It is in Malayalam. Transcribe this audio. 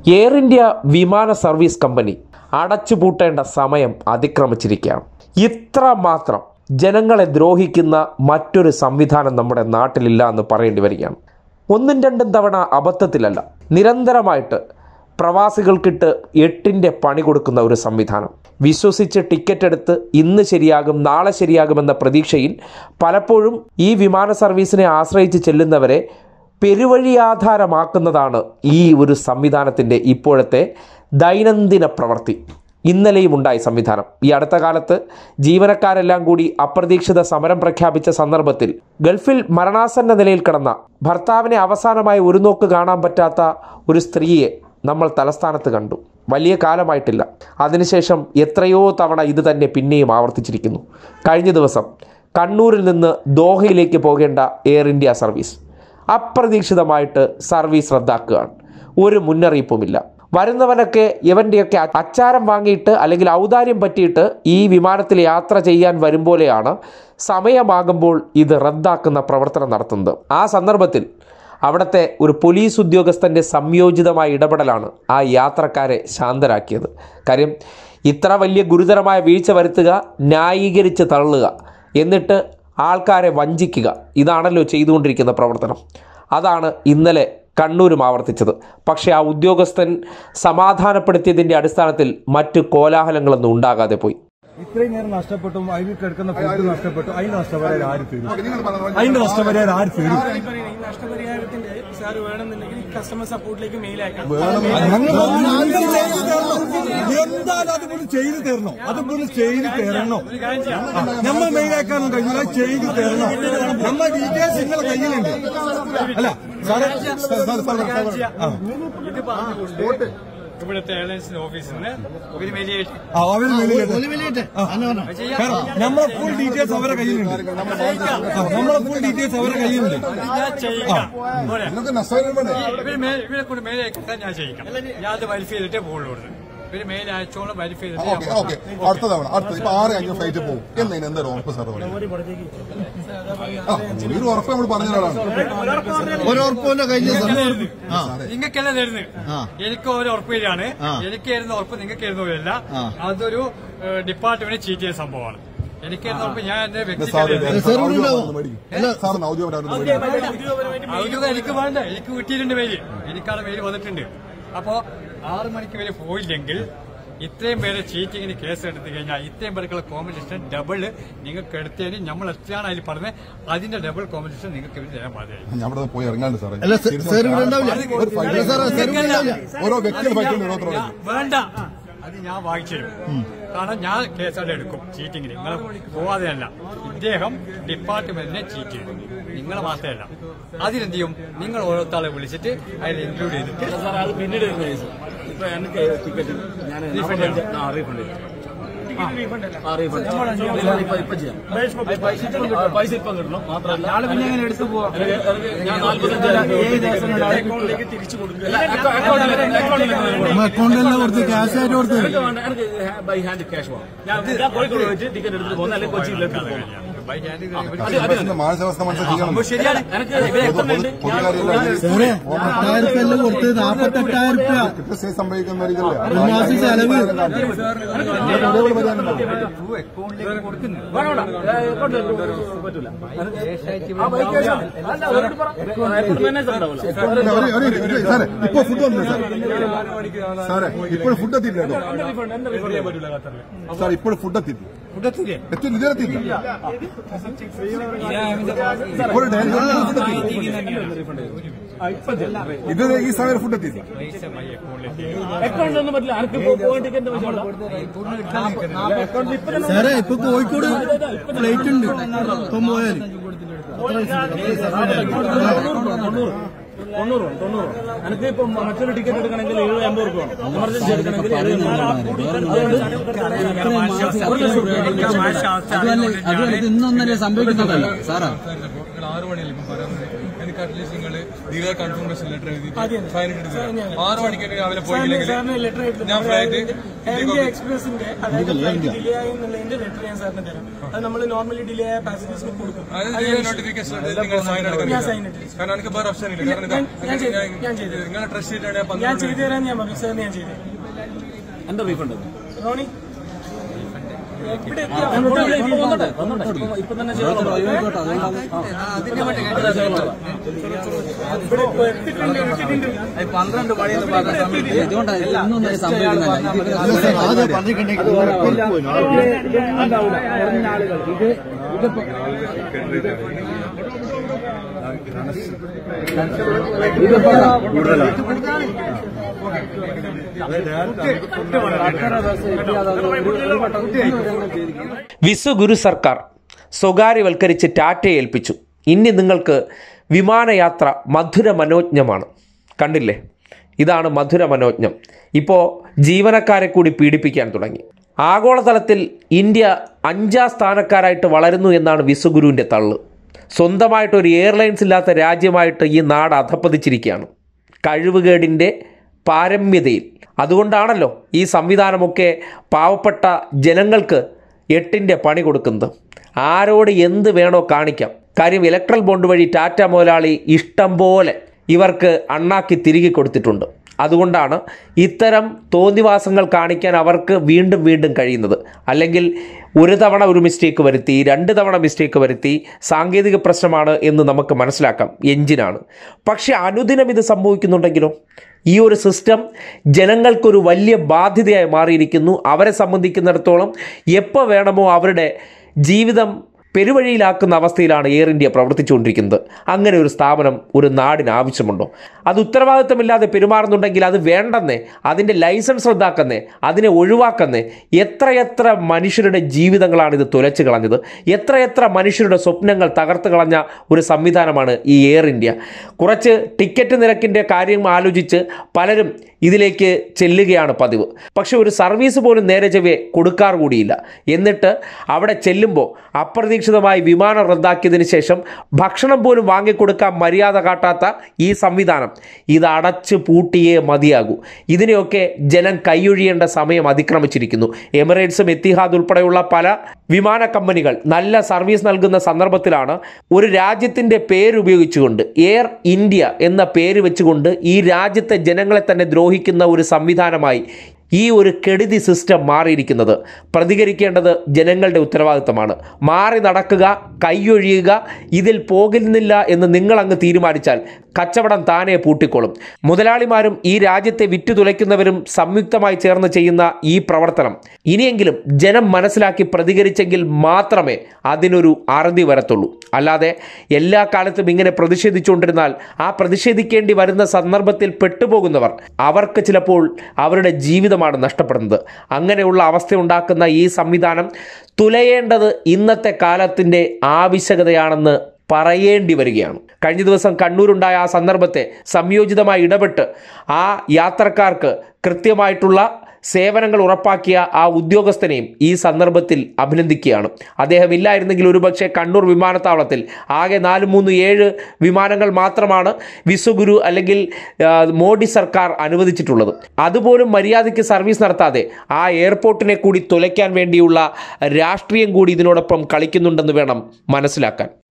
എയർ ഇന്ത്യ വിമാന സർവീസ് കമ്പനി അടച്ചുപൂട്ടേണ്ട സമയം അതിക്രമിച്ചിരിക്കുകയാണ്. ഇത്രമാത്രം ജനങ്ങളെ ദ്രോഹിക്കുന്ന മറ്റൊരു സംവിധാനം നമ്മുടെ നാട്ടിലില്ല എന്ന് പറയേണ്ടി വരികയാണ്. ഒന്നും രണ്ടും തവണ അബദ്ധത്തിലല്ല, നിരന്തരമായിട്ട് പ്രവാസികൾക്കിട്ട് 8ന്റെ പണി കൊടുക്കുന്ന ഒരു സംവിധാനം. വിശ്വസിച്ച് ടിക്കറ്റ് എടുത്ത് ഇന്ന് ശരിയാകും നാളെ ശരിയാകുമെന്ന പ്രതീക്ഷയിൽ പലപ്പോഴും ഈ വിമാന സർവീസിനെ ആശ്രയിച്ച് ചെല്ലുന്നവരെ പെരുവഴിയാധാരമാക്കുന്നതാണ് ഈ ഒരു സംവിധാനത്തിൻ്റെ ഇപ്പോഴത്തെ ദൈനംദിന പ്രവൃത്തി. ഇന്നലെയും ഉണ്ടായ സംവിധാനം. ഈ അടുത്ത കാലത്ത് ജീവനക്കാരെല്ലാം കൂടി അപ്രതീക്ഷിത സമരം പ്രഖ്യാപിച്ച സന്ദർഭത്തിൽ ഗൾഫിൽ മരണാസന്ന നിലയിൽ കിടന്ന ഭർത്താവിനെ അവസാനമായി ഒരു നോക്ക് കാണാൻ പറ്റാത്ത ഒരു സ്ത്രീയെ നമ്മൾ തലസ്ഥാനത്ത് കണ്ടു. വലിയ കാലമായിട്ടില്ല. അതിനുശേഷം എത്രയോ തവണ ഇത് തന്നെ പിന്നെയും ആവർത്തിച്ചിരിക്കുന്നു. കഴിഞ്ഞ ദിവസം കണ്ണൂരിൽ നിന്ന് ദോഹയിലേക്ക് പോകേണ്ട എയർ ഇന്ത്യ സർവീസ് അപ്രതീക്ഷിതമായിട്ട് സർവീസ് റദ്ദാക്കുകയാണ്. ഒരു മുന്നറിയിപ്പുമില്ല. വരുന്നവനൊക്കെ ഇവൻ്റെയൊക്കെ അച്ചാരം വാങ്ങിയിട്ട് അല്ലെങ്കിൽ ഔദാര്യം പറ്റിയിട്ട് ഈ വിമാനത്തിൽ യാത്ര ചെയ്യാൻ വരും പോലെയാണ് സമയമാകുമ്പോൾ ഇത് റദ്ദാക്കുന്ന പ്രവർത്തനം നടത്തുന്നത്. ആ സന്ദർഭത്തിൽ അവിടുത്തെ ഒരു പോലീസ് ഉദ്യോഗസ്ഥൻ്റെ സംയോജിതമായ ഇടപെടലാണ് ആ യാത്രക്കാരെ ശാന്തരാക്കിയത്. കാര്യം ഇത്ര വലിയ ഗുരുതരമായ വീഴ്ച വരുത്തുക, ന്യായീകരിച്ച് തള്ളുക, എന്നിട്ട് ആൾക്കാരെ വഞ്ചിക്കുക, ഇതാണല്ലോ ചെയ്തുകൊണ്ടിരിക്കുന്ന പ്രവർത്തനം. അതാണ് ഇന്നലെ കണ്ണൂരും ആവർത്തിച്ചത്. പക്ഷേ ആ ഉദ്യോഗസ്ഥൻ സമാധാനപ്പെടുത്തിയതിൻ്റെ അടിസ്ഥാനത്തിൽ മറ്റ് കോലാഹലങ്ങളൊന്നും ഉണ്ടാകാതെ പോയി. ഇത്രയും നേരം നഷ്ടപ്പെട്ടു, അതിൽ കിടക്കുന്ന ഫുഡ് നഷ്ടപ്പെട്ടു, അതിന്റെ നഷ്ടപരിഹാരം ആര് തരും? അതിന്റെ നഷ്ടപരിഹാരം ആര് തരും? നഷ്ടപരിഹാരത്തിന്റെ സാർ വേണമെന്നുണ്ടെങ്കിൽ കസ്റ്റമർ സപ്പോർട്ടിലേക്ക് മെയിൽ അയക്കാം. എന്തായാലും അതുപോലെ ചെയ്തു തരണോ? അതുപോലെ ചെയ്തു തരണോ? നമ്മൾ മെയിൽ അയക്കാനും കഴിഞ്ഞാൽ ചെയ്തു തരണോ? നമ്മുടെ ഡീറ്റെയിൽസ് നിങ്ങളുടെ കയ്യിലുണ്ട്. അല്ല സാറേ, ഇവിടുത്തെ എയർലൈൻസിന്റെ ഓഫീസിൽ നിന്ന് നമ്മളെ ഫുൾ ഡീറ്റെയിൽസ് അവരെ കയ്യിലുണ്ട്. നമ്മളെ ഫുൾ ഡീറ്റെയിൽസ് അവരെ കയ്യിലുണ്ട്. ഇവരെ കൊണ്ട് മെയിൽ അയക്കാൻ ഞാൻ ചെയ്യിക്കാം. ഞാൻ അത് വെരിഫൈ ചെയ്തിട്ടേ പോകുള്ളൂ. ഇവര് മെയിൽ അയച്ചോളം വെരിഫൈ ചെയ്തിട്ട് അടുത്ത തവണ ഇപ്പൊ 6-5 ഫ്ലൈറ്റ് പോകും എന്നതിന് എന്തായാലും ഉറപ്പ് സാർ ഒരു ഉറപ്പ് നമ്മൾ പറഞ്ഞതാണ്. നിങ്ങൾക്കല്ല തരുന്നത്, എനിക്ക് ഒരു ഉറപ്പ് തരാണ്. എനിക്ക് തരുന്ന ഉറപ്പ് നിങ്ങൾക്ക് തരുന്നവരല്ല. അതൊരു ഡിപ്പാർട്ട്മെന്റ് ചീറ്റ് ചെയ്യുന്ന സംഭവമാണ്. എനിക്ക് ഉറപ്പ് ഞാൻ എന്റെ ഔദ്യോഗിക എനിക്ക് വേണ്ട, എനിക്ക് കിട്ടിയിട്ടുണ്ട് മെയിൽ, എനിക്കാണ് മെയിൽ വന്നിട്ടുണ്ട്. അപ്പോ 6 മണിക്ക് വരെ പോയില്ലെങ്കിൽ ഇത്രയും പേരെ ചീറ്റിങ്ങിന് കേസ് എടുത്തു കഴിഞ്ഞാൽ ഇത്രയും പേർക്കുള്ള കോമ്പൻസേഷൻ ഡബിൾ നിങ്ങൾക്ക് എടുത്തതിന് നമ്മൾ എത്രയാണ് അതിൽ പറഞ്ഞത് അതിന്റെ ഡബിൾ കോമ്പൻസേഷൻ നിങ്ങൾക്ക് തരാൻ പാടില്ല. പോയി ഇറങ്ങാണ്ട് സാറേ, വേണ്ട, അത് ഞാൻ വായിച്ചു തരും. കാരണം ഞാൻ കേസുകൾ എടുക്കും ചീറ്റിങ്ങിന്. നിങ്ങൾ പോവാതെയല്ല, ഇദ്ദേഹം ഡിപ്പാർട്ട്മെന്റിനെ ചീറ്റ് ചെയ്തു, നിങ്ങളെ മാത്രമല്ല. അതിനെന്ത് ചെയ്യും? നിങ്ങൾ ഓരോരുത്തരെ വിളിച്ചിട്ട് അതിൽ ഇൻക്ലൂഡ് ചെയ്തിട്ട് പിന്നീട് പൈസ ഇപ്പം കിട്ടണം. മാത്രമല്ല എടുത്തു പോവാം. തിരിച്ചു കൊടുക്കുക. അക്കൗണ്ടിലെല്ലാം കൊടുത്ത് ക്യാഷ് ആയിട്ട് കൊടുത്ത് ബൈ ഹാൻഡ് ക്യാഷ് പോവാം. ഞാൻ കോഴിക്കോട് പോയിട്ട് ടിക്കറ്റ് എടുത്തിട്ട് പോകുന്ന അല്ലെങ്കിൽ കൊച്ചിയിലേക്ക് പോകാം. മാനസാവസ്ഥ മനസ്സിലാക്കി ശരിയാണ്. എനിക്ക് കൊടുത്ത് 48,000 സംഭവിക്കുന്ന ചെലവ് പറ്റൂല. ഇപ്പൊ ഫുഡ് വന്നില്ല സാറേ, ഇപ്പോഴും ഫുഡ് എത്തിയില്ലല്ലോ സാർ, ഇപ്പോഴും ഫുഡ് എത്തിയില്ല. ഇത് ഈ സമയം ഫുഡ് എത്തിയില്ല. അക്കൗണ്ടൊന്നും പറ്റില്ല. ആർക്ക് പോയിന്റ് ടിക്കറ്റ് സാറേ ഇപ്പൊ കോഴിക്കോട് ഫ്ലൈറ്റ് ഉണ്ട്. ഇപ്പം പോയാൽ 90 എനിക്ക് ഇപ്പൊ മറ്റൊരു ടിക്കറ്റ് എടുക്കണമെങ്കിൽ 70-80 രൂപ വേണം. എമർജൻസി എടുക്കണമെങ്കിൽ ഇന്നൊന്നല്ലേ സംഭവിക്കുന്നതല്ല സാറാ. 6 മണിയല്ലേ ഇപ്പം പറയാൻ. എനിക്ക് അറ്റ്ലീസ്റ്റ് നിങ്ങൾ ഡീലർ കൺഫർമേഷൻ ലെറ്റർ എഴുതി ഫൈൻ എടുത്ത് 6 മണിക്ക് രാവിലെ പോയില്ലെങ്കിൽ ഞാൻ ഫ്ലൈറ്റ് എക്സ്പ്രസിന്റെ അതായത് ഫ്ലൈറ്റ് ഡിലേ ആയി എന്നുള്ളതിന്റെ ലെറ്റർ ഞാൻ സാറിന് തരാം. അത് നമ്മൾ നോർമലി ഡിലേ ആയ പാസഞ്ചേഴ്സിന് കൊടുക്കും. നോട്ടിഫിക്കേഷൻ നിങ്ങൾ സൈൻ എടുക്കണം. കാരണം എനിക്ക് വേറെ ഓപ്ഷൻ ഇല്ല. കാരണം നിങ്ങളെ ട്രസ്റ്റ് ചെയ്തിട്ടാണ് ഞാൻ ചെയ്തു തരാൻ ഞാൻ പറഞ്ഞു. സാറിന് ഞാൻ ചെയ്തു എന്താ റീഫണ്ട് റോണി ഇപ്പൊ തന്നെ ചെയ്യാം. 12 മണിയെന്ന് പറഞ്ഞ സമയത്ത് ഇതുകൊണ്ടാണ് ഇതൊന്നും വിശ്വഗുരു സർക്കാർ സ്വകാര്യവൽക്കരിച്ച് ടാറ്റയെ ഏൽപ്പിച്ചു. ഇനി നിങ്ങൾക്ക് വിമാനയാത്ര മധുര മനോജ്ഞമാണ്. കണ്ടില്ലേ, ഇതാണ് മധുര മനോജ്ഞം. ഇപ്പോൾ ജീവനക്കാരെ കൂടി പീഡിപ്പിക്കാൻ തുടങ്ങി. ആഗോളതലത്തിൽ ഇന്ത്യ 5ാം സ്ഥാനക്കാരായിട്ട് വളരുന്നു എന്നാണ് വിശ്വഗുരുവിൻ്റെ തള്ള്. സ്വന്തമായിട്ടൊരു എയർലൈൻസ് ഇല്ലാത്ത രാജ്യമായിട്ട് ഈ നാട് അധപ്പതിച്ചിരിക്കുകയാണ് കഴിവുകേടിൻ്റെ പാരമ്യതയിൽ. അതുകൊണ്ടാണല്ലോ ഈ സംവിധാനമൊക്കെ പാവപ്പെട്ട ജനങ്ങൾക്ക് 8ന്റെ പണി കൊടുക്കുന്നത്. ആരോട് എന്ത് വേണോ കാണിക്കാം. കാര്യം ഇലക്ട്രൽ ബോണ്ട് വഴി ടാറ്റ മുതലാളി ഇഷ്ടം പോലെ ഇവർക്ക് അണ്ണാക്കി തിരികെ കൊടുത്തിട്ടുണ്ട്. അതുകൊണ്ടാണ് ഇത്തരം തോന്നിവാസങ്ങൾ കാണിക്കാൻ അവർക്ക് വീണ്ടും വീണ്ടും കഴിയുന്നത്. അല്ലെങ്കിൽ ഒരു തവണ ഒരു മിസ്റ്റേക്ക് വരുത്തി, 2 തവണ മിസ്റ്റേക്ക് വരുത്തി, സാങ്കേതിക പ്രശ്നമാണ് എന്ന് നമുക്ക് മനസ്സിലാക്കാം, എഞ്ചിനാണ്. പക്ഷെ അനുദിനം ഇത് സംഭവിക്കുന്നുണ്ടെങ്കിലോ? ഈ ഒരു സിസ്റ്റം ജനങ്ങൾക്കൊരു വലിയ ബാധ്യതയായി മാറിയിരിക്കുന്നു. അവരെ സംബന്ധിക്കുന്നിടത്തോളം എപ്പോൾ വേണമോ അവരുടെ ജീവിതം പെരുവഴിയിലാക്കുന്ന അവസ്ഥയിലാണ് എയർ ഇന്ത്യ പ്രവർത്തിച്ചുകൊണ്ടിരിക്കുന്നത്. അങ്ങനെ ഒരു സ്ഥാപനം ഒരു നാടിന് ആവശ്യമുണ്ടോ? അത് ഉത്തരവാദിത്തമില്ലാതെ പെരുമാറുന്നുണ്ടെങ്കിൽ അത് വേണ്ടെന്നേ, അതിൻ്റെ ലൈസൻസ് റദ്ദാക്കുന്നേ, അതിനെ ഒഴിവാക്കുന്നേ. എത്രയെത്ര മനുഷ്യരുടെ ജീവിതങ്ങളാണ് ഇത് തുലച്ചു കളഞ്ഞത്. എത്രയെത്ര മനുഷ്യരുടെ സ്വപ്നങ്ങൾ തകർത്ത് കളഞ്ഞ ഒരു സംവിധാനമാണ് ഈ എയർ ഇന്ത്യ. കുറച്ച് ടിക്കറ്റ് നിരക്കിൻ്റെ കാര്യം ആലോചിച്ച് പലരും ഇതിലേക്ക് ചെല്ലുകയാണ് പതിവ്. പക്ഷെ ഒരു സർവീസ് പോലും നേരെ ചൊവ്വേ കൊടുക്കാറ് കൂടിയില്ല. എന്നിട്ട് അവിടെ ചെല്ലുമ്പോൾ അപ്രതീക്ഷിതമായി വിമാനം റദ്ദാക്കിയതിന് ശേഷം ഭക്ഷണം പോലും വാങ്ങിക്കൊടുക്കാൻ മര്യാദ കാട്ടാത്ത ഈ സംവിധാനം ഇത് അടച്ചു പൂട്ടിയേ മതിയാകൂ. ഇതിനെയൊക്കെ ജനം കൈയൊഴിയേണ്ട സമയം അതിക്രമിച്ചിരിക്കുന്നു. എമിറേറ്റ്സും എത്തിഹാദ് ഉൾപ്പെടെയുള്ള പല വിമാന കമ്പനികൾ നല്ല സർവീസ് നൽകുന്ന സന്ദർഭത്തിലാണ് ഒരു രാജ്യത്തിൻ്റെ പേരുപയോഗിച്ചുകൊണ്ട്, എയർ ഇന്ത്യ എന്ന പേര് വെച്ചുകൊണ്ട് ഈ രാജ്യത്തെ ജനങ്ങളെ തന്നെ ദ്രോഹിക്കുന്ന ഒരു സംവിധാനമായി ഈ ഒരു കെടുതി സിസ്റ്റം മാറിയിരിക്കുന്നത്. പ്രതികരിക്കേണ്ടത് ജനങ്ങളുടെ ഉത്തരവാദിത്തമാണ്. മാറി നടക്കുക, കൈയൊഴിയുക, ഇതിൽ പോകുന്നില്ല എന്ന് നിങ്ങളങ്ങ് തീരുമാനിച്ചാൽ കച്ചവടം താനെ പൂട്ടിക്കോളും. മുതലാളിമാരും ഈ രാജ്യത്തെ വിറ്റുതുലയ്ക്കുന്നവരും സംയുക്തമായി ചേർന്ന് ചെയ്യുന്ന ഈ പ്രവർത്തനം ഇനിയെങ്കിലും ജനം മനസ്സിലാക്കി പ്രതികരിച്ചെങ്കിൽ മാത്രമേ അതിനൊരു അറുതി വരത്തുള്ളൂ. അല്ലാതെ എല്ലാ കാലത്തും ഇങ്ങനെ പ്രതിഷേധിച്ചുകൊണ്ടിരുന്നാൽ ആ പ്രതിഷേധിക്കേണ്ടി വരുന്ന സന്ദർഭത്തിൽ പെട്ടുപോകുന്നവർ അവർക്ക് ചിലപ്പോൾ അവരുടെ ജീവിതമാണ് നഷ്ടപ്പെടുന്നത്. അങ്ങനെയുള്ള അവസ്ഥയുണ്ടാക്കുന്ന ഈ സംവിധാനം തുലയേണ്ടത് ഇന്നത്തെ കാലത്തിൻ്റെ ആവശ്യകതയാണെന്ന് പറയേണ്ടി വരികയാണ്. കഴിഞ്ഞ ദിവസം കണ്ണൂരുണ്ടായ ആ സന്ദർഭത്തെ സംയോജിതമായി ഇടപെട്ട് ആ യാത്രക്കാർക്ക് കൃത്യമായിട്ടുള്ള സേവനങ്ങൾ ഉറപ്പാക്കിയ ആ ഉദ്യോഗസ്ഥനെയും ഈ സന്ദർഭത്തിൽ അഭിനന്ദിക്കുകയാണ്. അദ്ദേഹം ഇല്ലായിരുന്നെങ്കിൽ ഒരുപക്ഷെ കണ്ണൂർ വിമാനത്താവളത്തിൽ ആകെ 437 വിമാനങ്ങൾ മാത്രമാണ് വിശ്വഗുരു അല്ലെങ്കിൽ മോഡി സർക്കാർ അനുവദിച്ചിട്ടുള്ളത്. അതുപോലും മര്യാദയ്ക്ക് സർവീസ് നടത്താതെ ആ എയർപോർട്ടിനെ കൂടി തുലയ്ക്കാൻ വേണ്ടിയുള്ള രാഷ്ട്രീയം കൂടി ഇതിനോടൊപ്പം കളിക്കുന്നുണ്ടെന്ന് വേണം മനസ്സിലാക്കാൻ.